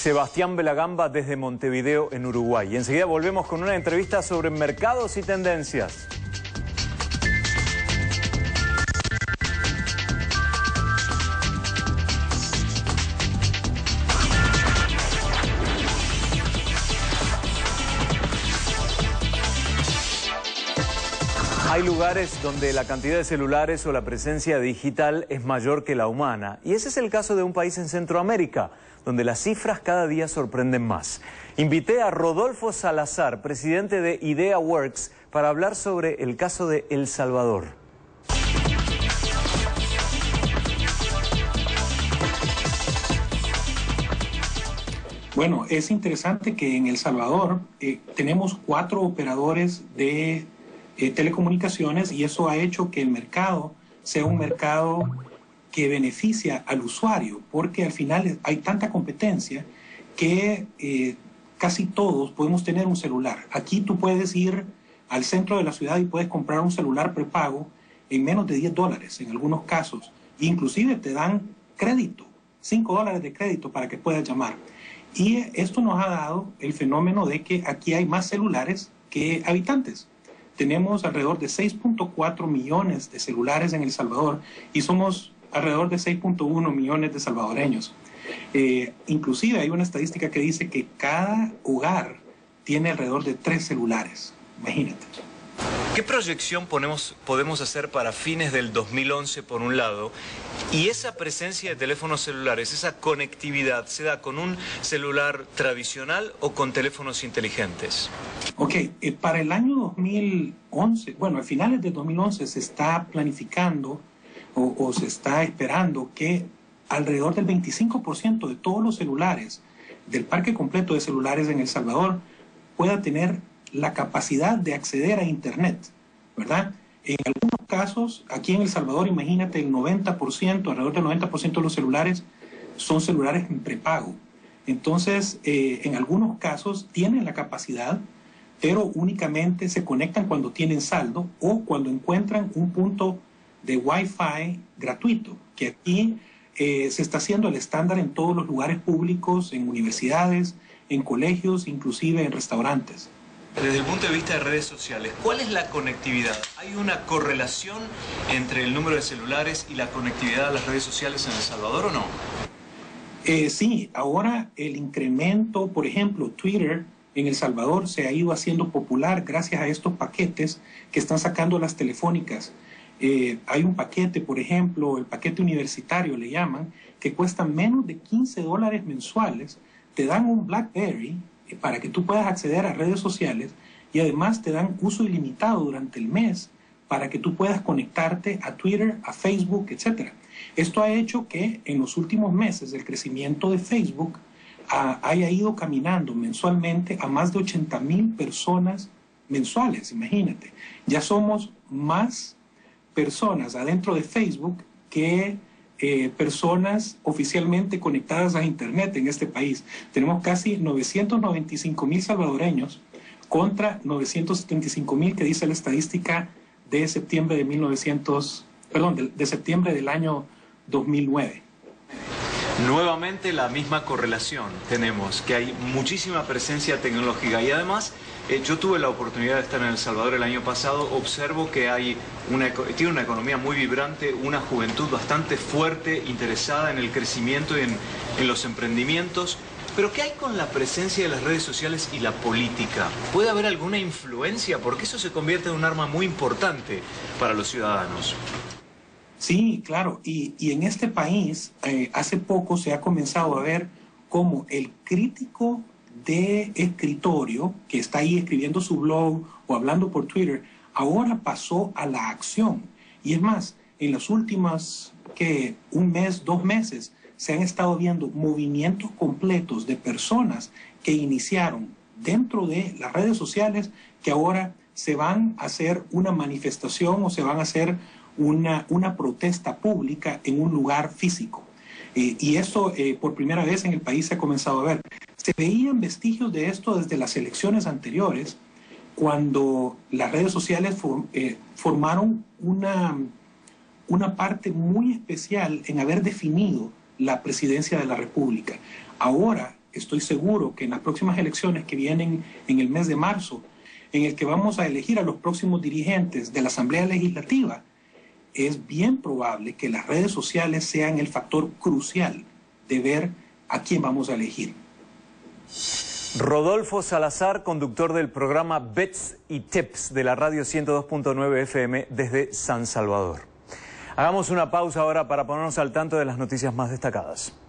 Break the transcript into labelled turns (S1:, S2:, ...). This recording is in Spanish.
S1: Sebastián Belagamba desde Montevideo, en Uruguay. Y enseguida volvemos con una entrevista sobre mercados y tendencias. Hay lugares donde la cantidad de celulares o la presencia digital es mayor que la humana. Y ese es el caso de un país en Centroamérica, donde las cifras cada día sorprenden más. Invité a Rodolfo Salazar, presidente de IdeaWorks, para hablar sobre el caso de El Salvador.
S2: Bueno, es interesante que en El Salvador tenemos 4 operadores de telecomunicaciones, y eso ha hecho que el mercado sea un mercado que beneficia al usuario, porque al final hay tanta competencia que casi todos podemos tener un celular. Aquí tú puedes ir al centro de la ciudad y puedes comprar un celular prepago en menos de $10 en algunos casos. Inclusive te dan crédito, $5 de crédito para que puedas llamar. Y esto nos ha dado el fenómeno de que aquí hay más celulares que habitantes. Tenemos alrededor de 6.4 millones de celulares en El Salvador y somos alrededor de 6.1 millones de salvadoreños. Inclusive hay una estadística que dice que cada hogar tiene alrededor de 3 celulares. Imagínate.
S1: ¿Qué proyección podemos hacer para fines del 2011 por un lado? Y esa presencia de teléfonos celulares, esa conectividad, ¿se da con un celular tradicional o con teléfonos inteligentes?
S2: Ok, para el año 2011, bueno, a finales de 2011 se está planificando o se está esperando que alrededor del 25% de todos los celulares, del parque completo de celulares en El Salvador, pueda tener la capacidad de acceder a Internet, ¿verdad? En algunos casos, aquí en El Salvador, imagínate, el 90%, alrededor del 90% de los celulares son celulares en prepago. Entonces, en algunos casos tienen la capacidad, pero únicamente se conectan cuando tienen saldo o cuando encuentran un punto de Wi-Fi gratuito, que aquí se está haciendo el estándar en todos los lugares públicos, en universidades, en colegios, inclusive en restaurantes.
S1: Desde el punto de vista de redes sociales, ¿cuál es la conectividad? ¿Hay una correlación entre el número de celulares y la conectividad a las redes sociales en El Salvador o no?
S2: Sí, ahora el incremento, por ejemplo, Twitter en El Salvador se ha ido haciendo popular gracias a estos paquetes que están sacando las telefónicas. Hay un paquete, por ejemplo, el paquete universitario le llaman, que cuesta menos de $15 mensuales. Te dan un BlackBerry para que tú puedas acceder a redes sociales y además te dan uso ilimitado durante el mes para que tú puedas conectarte a Twitter, a Facebook, etc. Esto ha hecho que en los últimos meses el crecimiento de Facebook haya ido caminando mensualmente a más de 80,000 personas mensuales, imagínate. Ya somos más personas adentro de Facebook que personas oficialmente conectadas a Internet en este país. Tenemos casi 995,000 salvadoreños contra 975,000 que dice la estadística de septiembre de septiembre del año 2009.
S1: Nuevamente la misma correlación tenemos, que hay muchísima presencia tecnológica y además yo tuve la oportunidad de estar en El Salvador el año pasado, observo que tiene una economía muy vibrante, una juventud bastante fuerte, interesada en el crecimiento y en los emprendimientos, pero ¿qué hay con la presencia de las redes sociales y la política? ¿Puede haber alguna influencia? Porque eso se convierte en un arma muy importante para los ciudadanos.
S2: Sí, claro, y en este país hace poco se ha comenzado a ver cómo el crítico de escritorio que está ahí escribiendo su blog o hablando por Twitter, ahora pasó a la acción. Y es más, en las últimas, un mes, 2 meses, se han estado viendo movimientos completos de personas que iniciaron dentro de las redes sociales que ahora se van a hacer una manifestación o se van a hacer una protesta pública en un lugar físico. Y esto por primera vez en el país se ha comenzado a ver. Se veían vestigios de esto desde las elecciones anteriores, cuando las redes sociales formaron una parte muy especial en haber definido la presidencia de la República. Ahora estoy seguro que en las próximas elecciones que vienen en el mes de marzo, en el que vamos a elegir a los próximos dirigentes de la Asamblea Legislativa, es bien probable que las redes sociales sean el factor crucial de ver a quién vamos a elegir.
S3: Rodolfo Salazar, conductor del programa Bets y Tips de la radio 102.9 FM desde San Salvador. Hagamos una pausa ahora para ponernos al tanto de las noticias más destacadas.